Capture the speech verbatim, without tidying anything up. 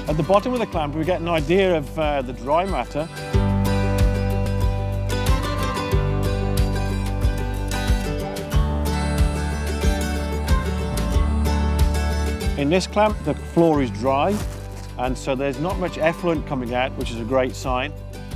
At the bottom of the clamp, we get an idea of uh, the dry matter. In this clamp, the floor is dry, and so there's not much effluent coming out, which is a great sign.